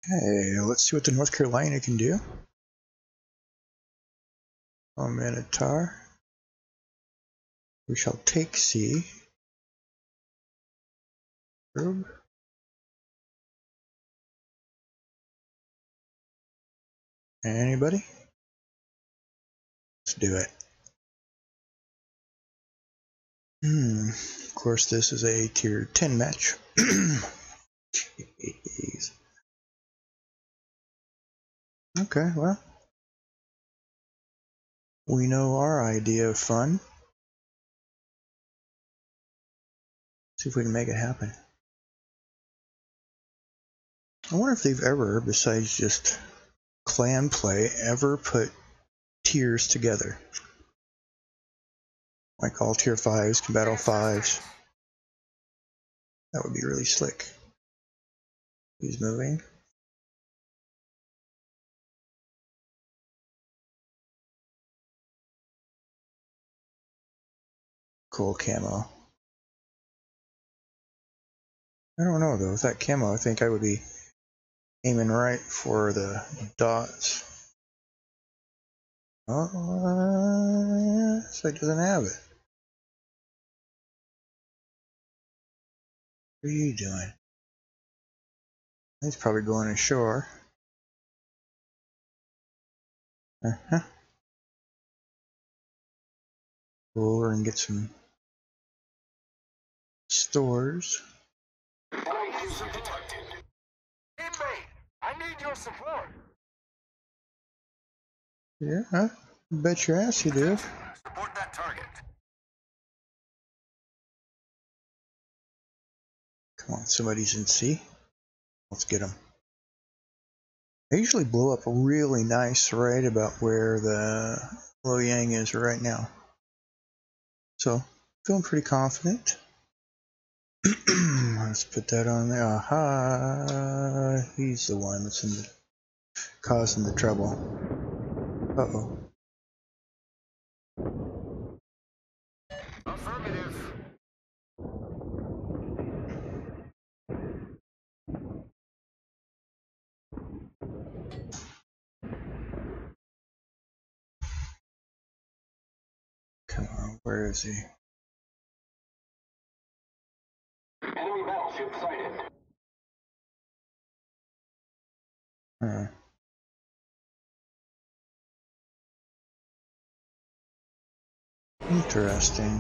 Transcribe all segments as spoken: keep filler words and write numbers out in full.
Okay, let's see what the North Carolina can do. Oh, Minotaur. We shall take C. Verb. Anybody? Let's do it. Hmm. Of course, this is a tier ten match. Jeez. Okay, well. We know our idea of fun. See if we can make it happen. I wonder if they've ever, besides just clan play, ever put tiers together. Like all tier fives can battle fives. That would be really slick. He's moving. Cool camo. I don't know though, with that camo I think I would be aiming right for the dots. Oh, so it doesn't have it. What are you doing? He's probably going ashore. Uh-huh. Go over and get some stores. User detected. Inmate, I need your support. Yeah, huh? Bet your ass you do. Support that target. Come on, somebody's in C. Let's get them. They usually blow up really nice right about where the Luoyang is right now. So, feeling pretty confident. Let's put that on there. Aha! He's the one that's in the, causing the trouble. Uh-oh. Affirmative. Come on, where is he? Enemy battleship sighted. Huh. Interesting.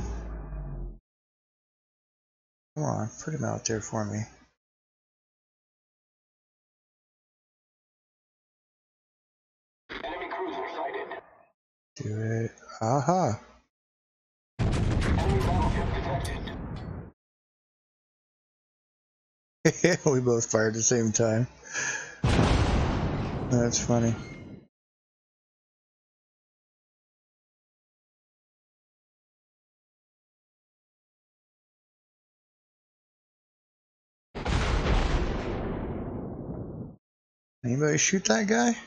Come on, put him out there for me. Enemy cruiser sighted. Do it. Aha! Enemy battleship detected. We both fired at the same time. That's funny. Anybody shoot that guy?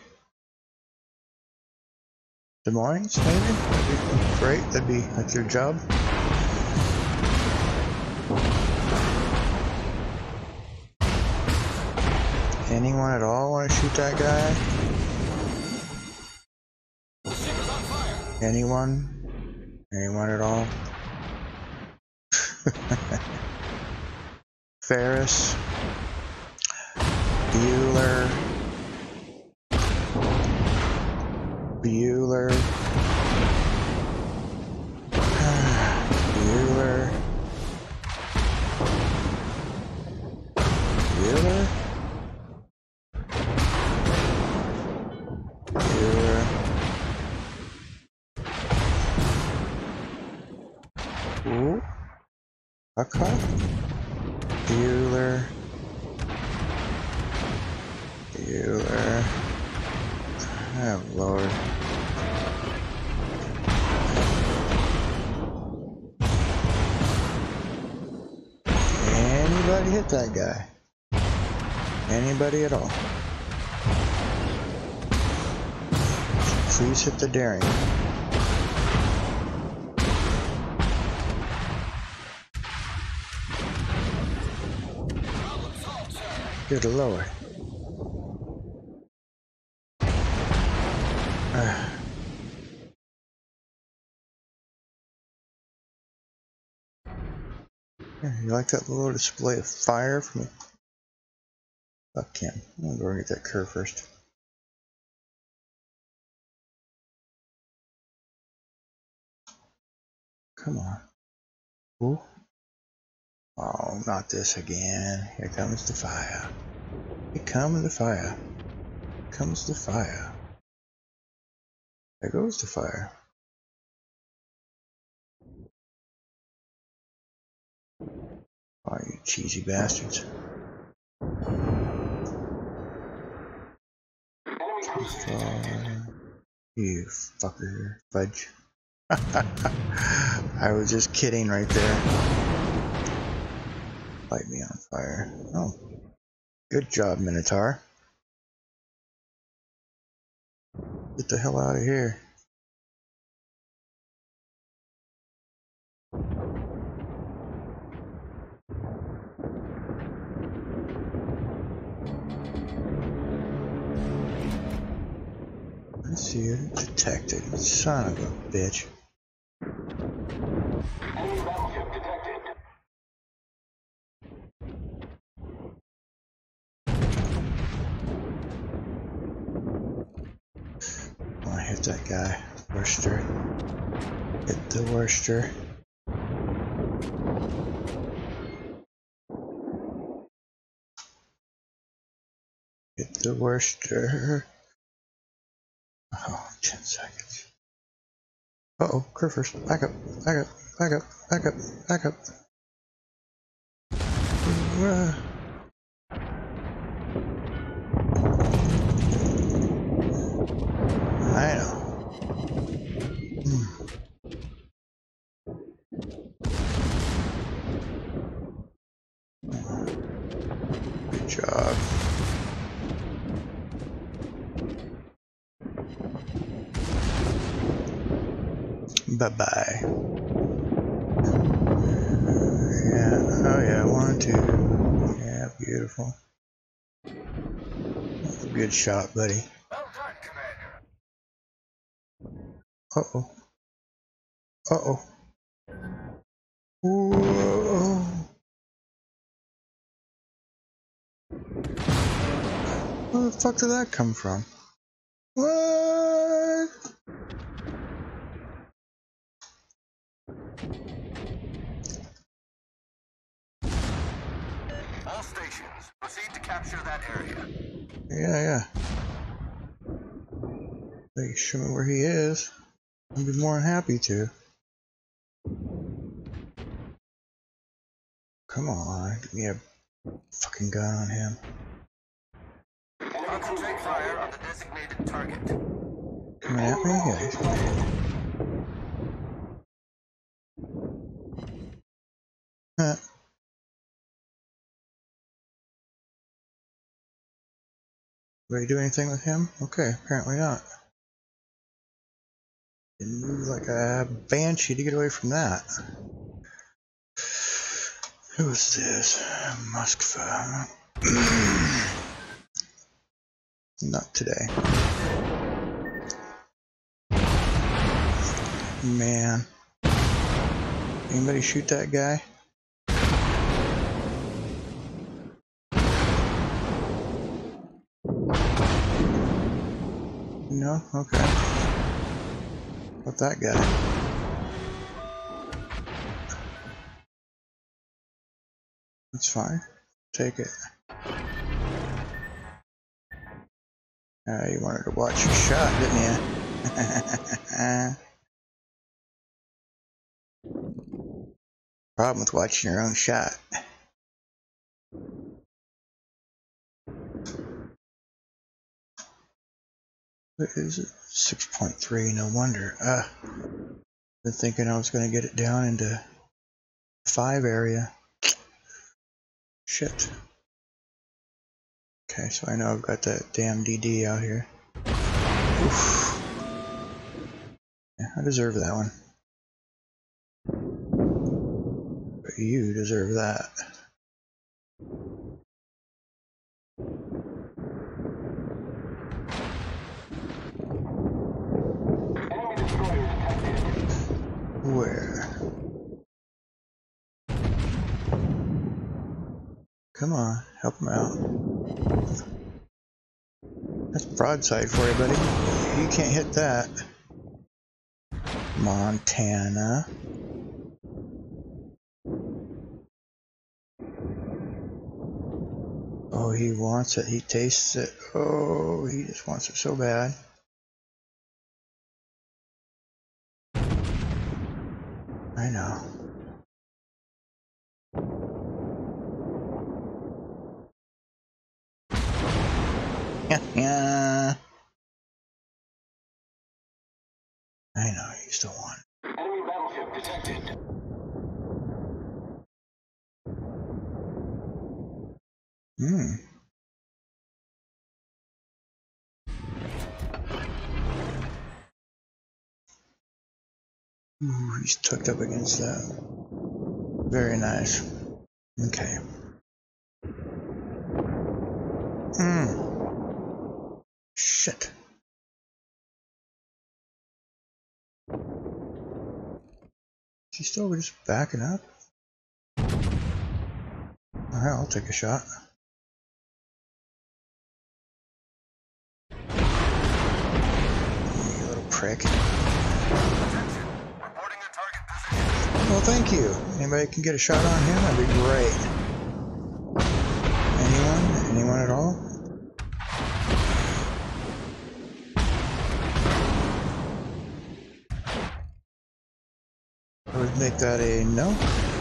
Des Moines, maybe? That'd be great. That'd be like your job. Anyone at all want to shoot that guy? Anyone? Anyone at all? Ferris, Bueller, Bueller, Bueller, Bueller, Bueller. Ooh, okay. Bueller, Bueller. Oh Lord. Anybody hit that guy? Anybody at all? Please hit the daring. Good lord. Yeah, you like that little display of fire from it? Fuck him. I'm gonna go and get that curve first. Come on. Ooh. Oh, not this again. Here comes the fire. Here comes the fire. Here comes the fire. There goes the fire. Oh, you cheesy bastards. Enemy cruisers detected. You fucker. Fudge. I was just kidding right there. Light me on fire. Oh. Good job, Minotaur. Get the hell out of here. I see it. Detected. Son of a bitch. Enemy battleship detected. Oh, I hit that guy. Worcester. Hit the Worcester. Hit the Worcester. Oh, ten seconds. Uh-oh, curve first. Back up, back up, back up, back up, back up. Uh, I know. Hmm. Good job. Bye-bye. Yeah, oh yeah, one, two. Yeah, beautiful. That's a good shot, buddy. Well done, Commander. Uh-oh. Uh-oh. Whoa. Where the fuck did that come from? What? All stations, proceed to capture that area. Yeah, yeah. They show me where he is. I'd be more than happy to. Come on, give me a fucking gun on him. Concentrate fire on the designated target. Coming at me? Yeah, he's coming at me. Huh. Did I do anything with him? Okay, apparently not. Didn't move like a banshee to get away from that. Who's this? Moskva. Not today. Man. Anybody shoot that guy? No? Okay. What that guy? That's fine. Take it. Uh, you wanted to watch your shot, didn't you? Problem with watching your own shot. What is it? six point three, no wonder. Uh, been thinking I was going to get it down into five area. Shit. Okay, so I know I've got that damn D D out here. Oof. Yeah, I deserve that one. But you deserve that. Enemy destroyer detected. Where? Come on, help him out. That's broadside for you, buddy. You can't hit that. Montana. Oh, he wants it. He tastes it. Oh, he just wants it so bad. I know. Yeah, yeah. I know, you still want it. Enemy battleship detected. Hmm. Ooh, he's tucked up against that. Very nice. Okay. Hmm. Shit. Is he still just backing up? Alright, I'll take a shot. You little prick. Attention. Reporting a target position. Well, thank you. Anybody can get a shot on him? That'd be great. Anyone? Anyone at all? I would make that a no.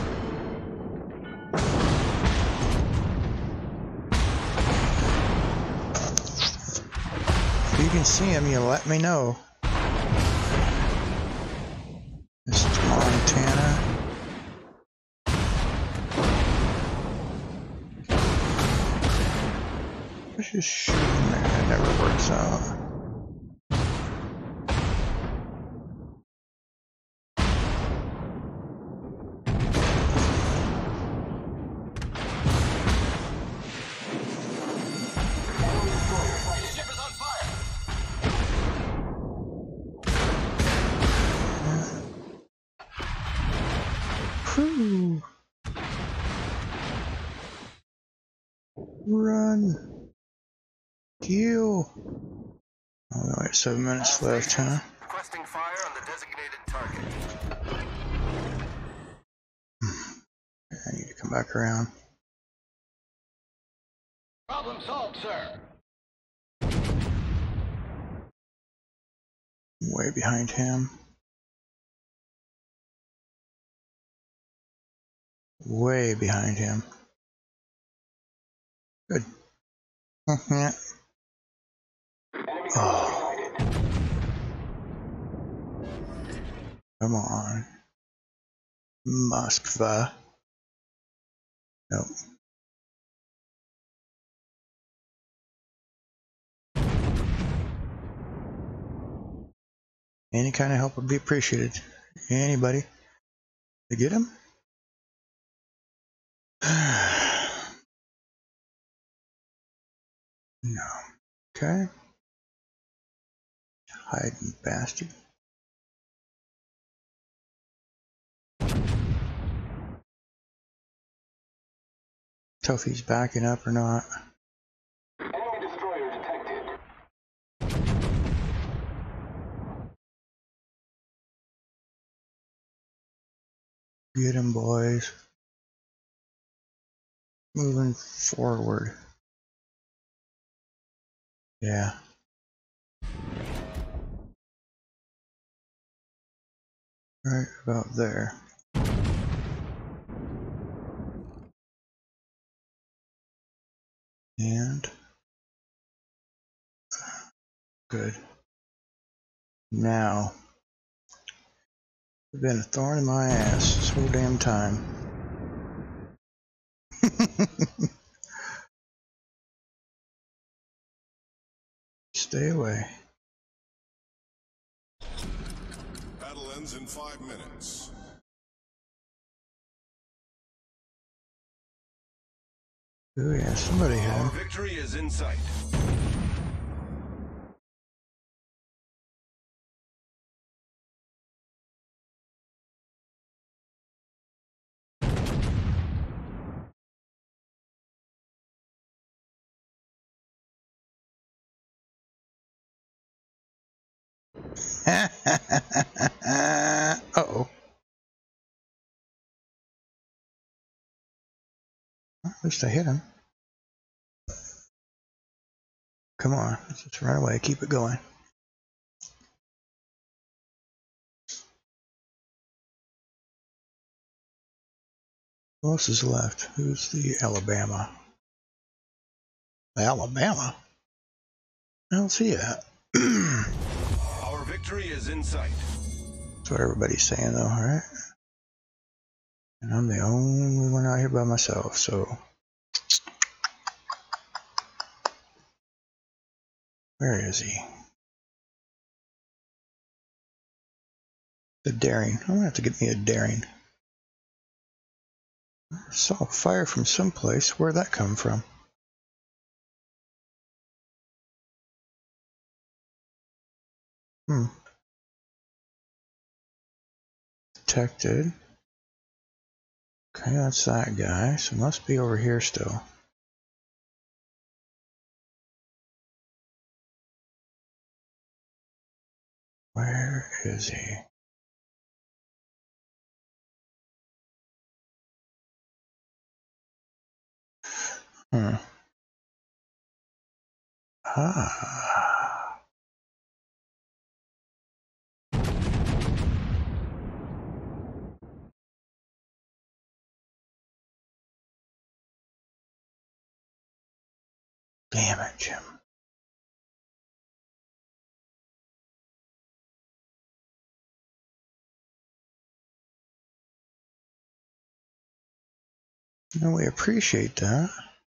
If you can see him, you let me know. This is Montana. Let's just shoot him there. That never works out. Ship is on fire. Whew. Run. Heal. Oh, we only have seven minutes left, huh? Requesting fire on the designated target. I need to come back around. Problem solved, sir. Way behind him. Way behind him. Good. Yeah. Oh, come on. Moskva. Nope. Any kind of help would be appreciated. Anybody? To get him? No. Okay. Hiding bastard. Tell if he's backing up or not. Enemy destroyer detected. Get him, boys. Moving forward. Yeah. Right about there. And good. Now, it's been a thorn in my ass this whole damn time. Stay away. Battle ends in five minutes. Oh yeah, somebody had Our him. victory is in sight. Uh-oh. At least I hit him. Come on, let's just run away. Keep it going. Who else is left? Who's the Alabama? Alabama? I don't see that. Our victory is in sight. That's what everybody's saying, though, right? And I'm the only one out here by myself, so. Where is he? The daring. I'm gonna have to get me a daring. I saw fire from someplace. Where'd that come from? Hmm. Detected. Okay, that's that guy. So it must be over here still. Where is he? Hmm. Ah. Damage him. No, we appreciate that.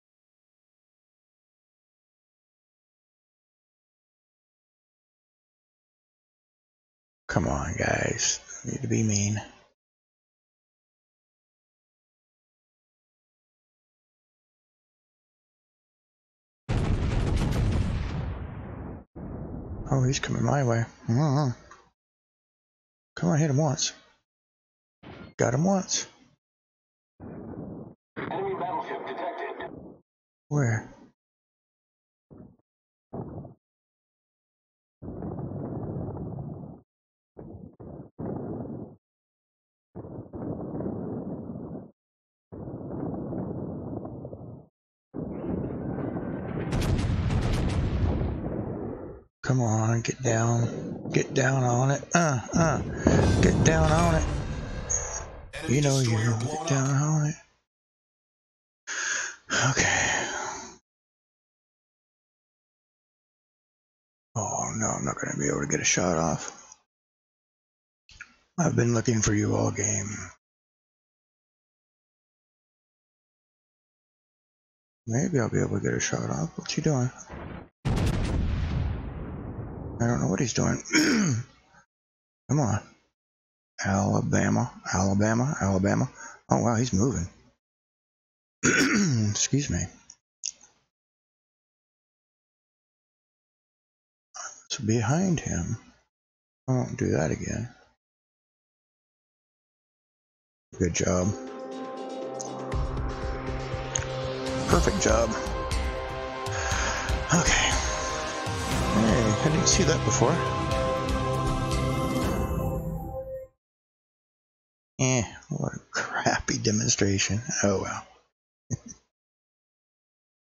Come on, guys. I need to be mean. Oh, he's coming my way. Mm-hmm. Come on, hit him once. Got him once. Enemy battleship detected. Where? Come on, get down. Get down on it. Uh, uh. Get down on it. Enemy You know you destroyer get blown down up. on it. Okay. Oh no, I'm not going to be able to get a shot off. I've been looking for you all game. Maybe I'll be able to get a shot off. What's he doing? I don't know what he's doing. Come on. Alabama, Alabama, Alabama. Oh wow, he's moving. Excuse me. So behind him. I won't do that again. Good job. Perfect job. Okay. Hey, I didn't see that before. Eh, what a crappy demonstration. Oh well.